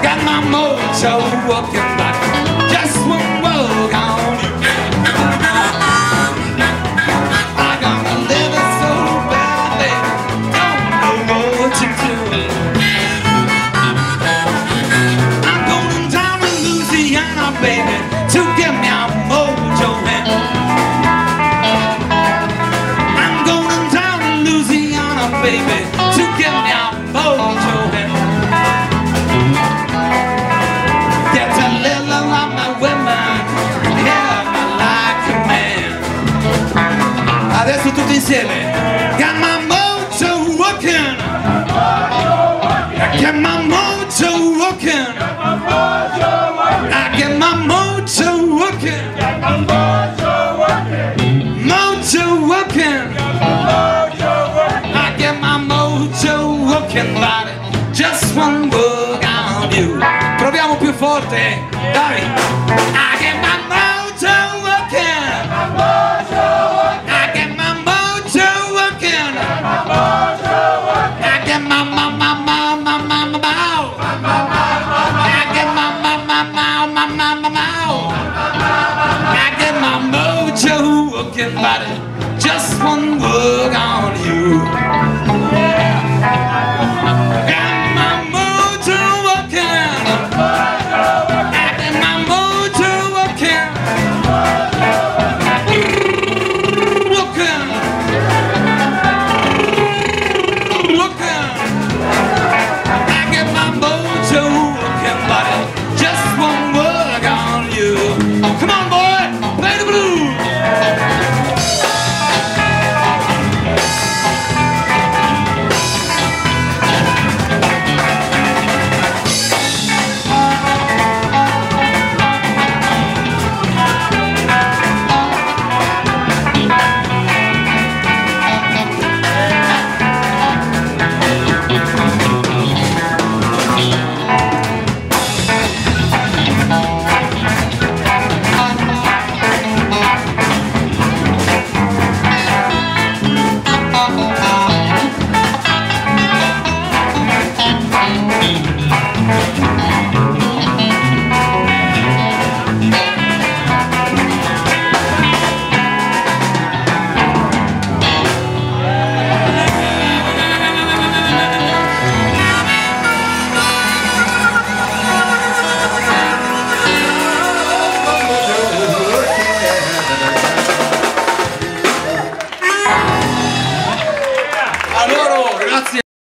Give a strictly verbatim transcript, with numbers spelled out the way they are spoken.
got my mojo working like just one work on you. I got my living so badly, don't know what to do. I'm going down to Louisiana, baby, to get me a mojo hand. I'm going down to Louisiana, baby, to get me a mojo hand. Get a little of my women, yeah, I like a man. Adesso tutti insieme. Got my mojo working. Got my mojo working. I get my mojo working. Mojo working. I get my mojo working, body. Just one word on you. Proviamo più forte, dai. I get my mojo working. I get my mojo working. I get my ma ma ma ma ma ma ma. I get my ma ma ma ma ma ma ma. I get my mojo working, body. Just one word on